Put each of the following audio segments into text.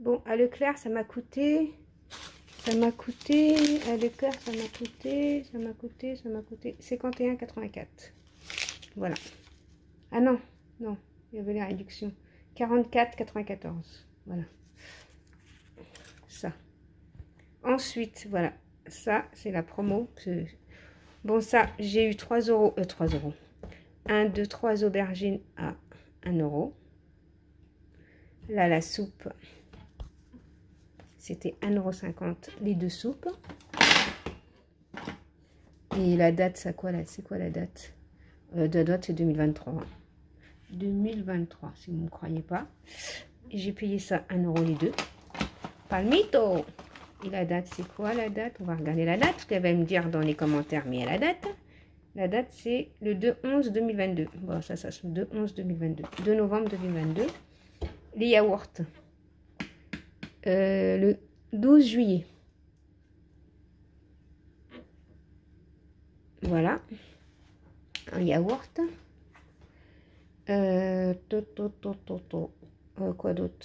Bon, à Leclerc, ça m'a coûté, à Leclerc, ça m'a coûté 51,84. Voilà. Ah non, non, il y avait la réduction. 44,94. Voilà. Ça. Ensuite, voilà. Ça, c'est la promo. Bon, ça, j'ai eu 3 euros. 3 euros. 1, 2, 3 aubergines à 1 euro. Là, la soupe, c'était 1,50 € les 2 soupes. Et la date, c'est quoi là? C'est quoi la date? La date, c'est 2023. 2023, si vous ne me croyez pas. J'ai payé ça 1 € les deux. Palmito! Et la date, c'est quoi la date? On va regarder la date, parce qu'elle va me dire dans les commentaires, mais il y a la date. La date, c'est le 2/11/2022. Bon, ça, c'est le 2/11/2022. 2 novembre 2022. Les yaourts. Le 12 juillet. Voilà. Un yaourt. Quoi d'autre?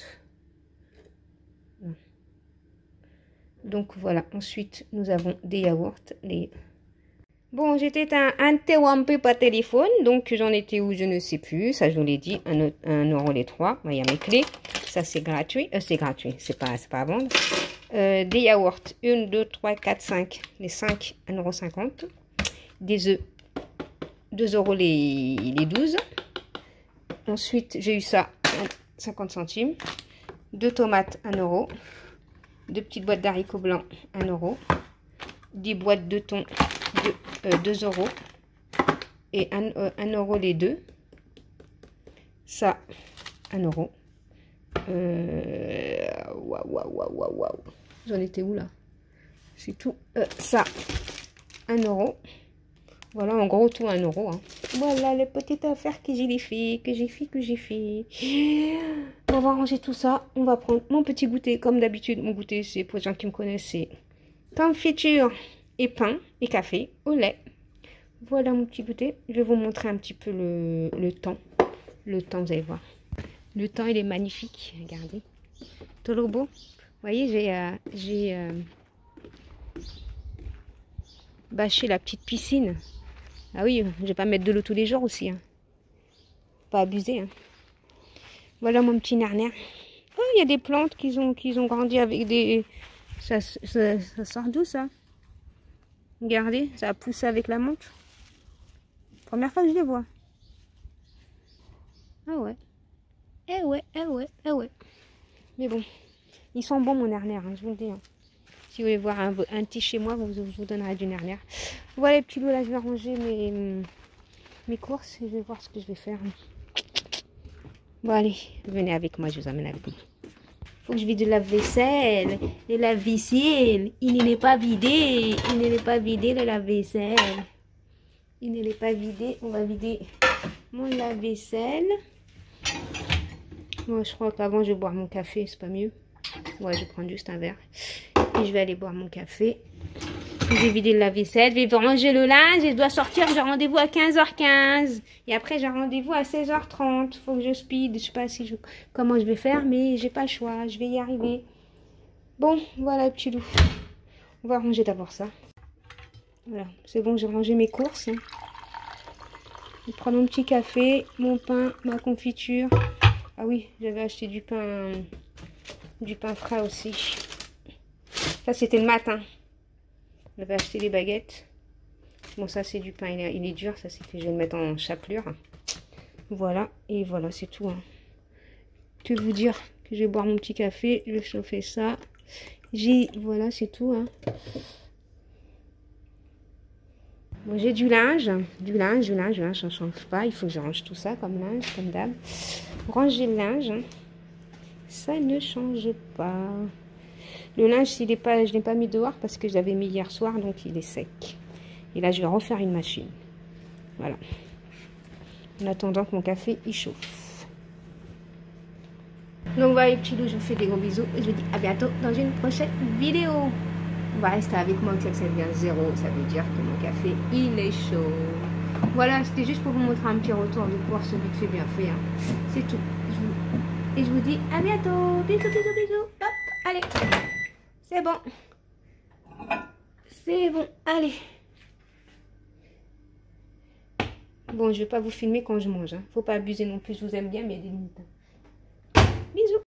Donc voilà. Ensuite, nous avons des yaourts. Bon, j'étais interrompu par téléphone, donc j'en étais où, je ne sais plus. Ça, je vous l'ai dit, 1 € les 3. Il y a mes clés. Ça, c'est gratuit. C'est gratuit, c'est pas à vendre. Des yaourts, 1, 2, 3, 4, 5. Les 5, 1,50 €. Des œufs, 2 € les 12. Ensuite, j'ai eu ça, 50 centimes. 2 tomates, 1 €. 2 petites boîtes d'haricots blancs, 1 €. 10 boîtes de thon, 2 €. Et 1 € les deux. Ça, 1 €. Waouh. J'en étais où là? C'est tout. Ça, 1 €. Voilà, en gros, tout 1 €. Hein. Voilà les petites affaires que j'ai fait. On va ranger tout ça. On va prendre mon petit goûter. Comme d'habitude, mon goûter, c'est pour les gens qui me connaissent, c'est confiture et pain et café au lait. Voilà mon petit goûter. Je vais vous montrer un petit peu le temps. Le temps, vous allez voir. Le temps, il est magnifique. Regardez. Tout le beau. Vous voyez, j'ai bâché la petite piscine. Ah oui, je vais pas mettre de l'eau tous les jours aussi. Hein. Pas abuser. Hein. Voilà mon petit nerner. Oh, il y a des plantes qui ont grandi avec des... Ça sort d'où ça? Regardez, ça a poussé avec la menthe. Première fois que je les vois. Ah ouais. Eh ouais. Mais bon, ils sont bons mon nerner, hein, je vous le dis. Hein. Si vous voulez voir un petit chez moi, je vous donnerai du nerner. Voilà les petits loups, là je vais ranger mes courses et je vais voir ce que je vais faire. Bon allez, venez avec moi, je vous emmène avec moi. Faut que je vide la vaisselle. Le lave-vaisselle, il n'est pas vidé. Le lave-vaisselle. Il n'est pas vidé. On va vider mon lave-vaisselle. Moi, je crois qu'avant, je vais boire mon café. C'est pas mieux. Ouais, je vais prendre juste un verre. Et je vais aller boire mon café. J'ai vidé le lave-vaisselle. Je vais ranger le linge. Et je dois sortir. J'ai rendez-vous à 15h15. Et après, j'ai rendez-vous à 16h30. Faut que je speed. Je sais pas comment je vais faire. Mais j'ai pas le choix. Je vais y arriver. Bon, voilà, petit loup. On va ranger d'abord ça. Voilà. C'est bon, j'ai rangé mes courses. Hein. Je vais prendre mon petit café, mon pain, ma confiture. Ah oui, j'avais acheté du pain frais aussi. Ça, c'était le matin. J'avais acheté des baguettes. Bon, ça, c'est du pain. Il est dur. Ça, c'est fait. Je vais le mettre en chapelure. Voilà. Et voilà, c'est tout. Hein. Que vous dire que je vais boire mon petit café. Je vais chauffer ça. Voilà, c'est tout. Hein. Bon, j'ai du linge, je ne change pas. Il faut que je range tout ça comme linge, comme d'hab. Ranger le linge, hein. Ça ne change pas. Le linge, je ne l'ai pas mis dehors parce que je l'avais mis hier soir, donc il est sec. Et là, je vais refaire une machine. Voilà. En attendant que mon café, il chauffe. Donc voilà les petits loups, je vous fais des gros bisous. Et je vous dis à bientôt dans une prochaine vidéo. On va rester avec moi, que ça devient 0. Ça veut dire que mon café, il est chaud. Voilà, c'était juste pour vous montrer un petit retour de course vite fait, bien fait. Hein. C'est tout. Et je vous dis à bientôt. Bisous. Allez, c'est bon. C'est bon, allez. Bon, je vais pas vous filmer quand je mange. Hein. Faut pas abuser non plus, je vous aime bien, mais il y a des limites. Bisous.